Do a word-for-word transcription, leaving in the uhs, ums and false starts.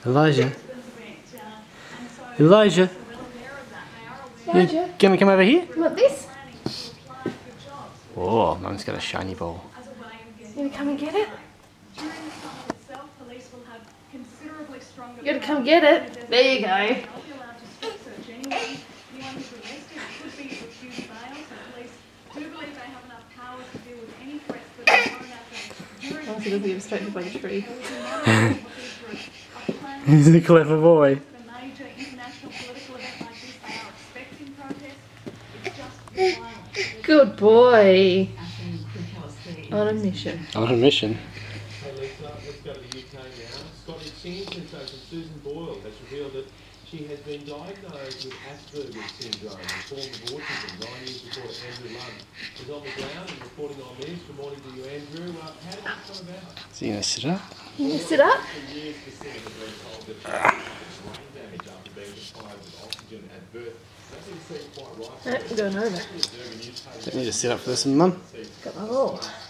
Elijah. Elijah. Elijah. You gonna come over here? You want this? Oh, Mum's got a shiny ball. You gonna come and get it? You gotta come get it. There you go. Honestly, doesn't get distracted by the tree. He's a clever boy. Good boy. On a mission. On a mission. Hey Lisa, let's go to the U K now. Scottish Singing sensation Susan Boyle has revealed that she has been diagnosed with Asperger's syndrome, a form of autism, nine years before Andrew Lunn was on the ground and reporting on this. Good morning to you, Andrew. Uh, how did this come about? So you gonna sit up? You gonna sit up? For years, the singer has been told that she had brain damage after being deprived of oxygen at birth. That didn't seem quite right. No, I'm going over. Don't need to sit up for this one, Mum. Got my ball.